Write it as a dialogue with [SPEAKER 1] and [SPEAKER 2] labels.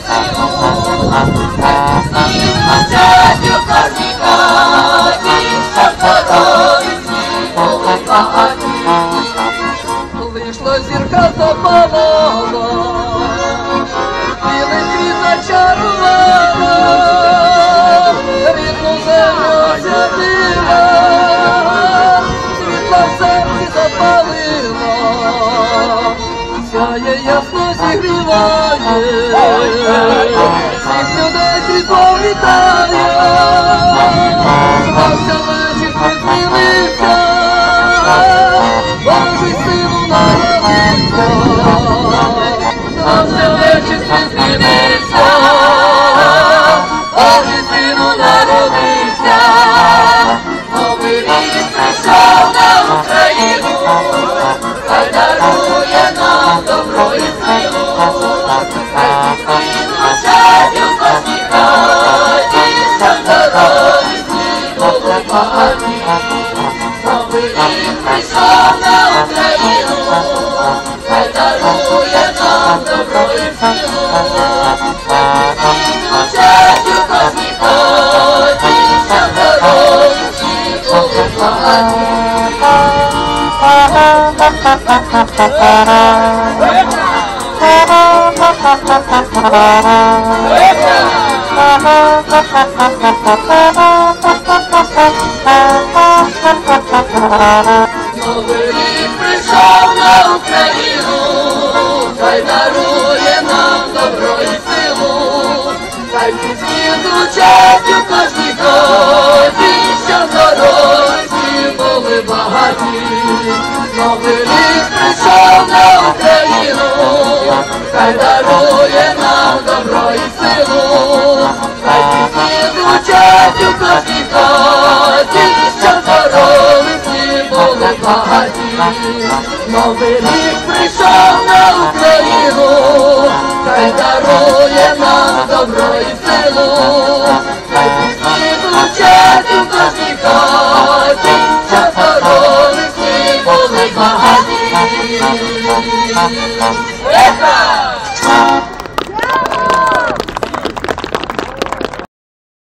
[SPEAKER 1] Вийшла зірка запалала, білий світ зачарувала, рідну землю освятила, світла в серці запалила, сяє ясно зігріває, всіх людей світло вітає, стався вечір, ти змінився, Божий сину народився, стався вечір, ти змінився, Божий сину народився, новий рік прийшов на Україну, хай дарує нам добро і силу, хай пісні звучать у кожній хаті, щоб здорові всі були багаті. Новий рік прийшов на Україну, хай дарує нам добро і силу, хай пісні звучать у кожній хаті, щоб здорові всі були багаті. Новий рік прийшов на Україну, хай дарує нам добро і силу, хай пісні звучать у кожній хаті, щоб здорові всі були багаті. Новий рік прийшов на Україну, хай дарує нам добро і силу, хай пісні звучать у кожній хаті, щоб здорові всі були багаті. Новий рік прийшов на Україну, хай дарує нам добро і силу, хай пісні звучать у кожній хаті, щоб здорові всі були багаті.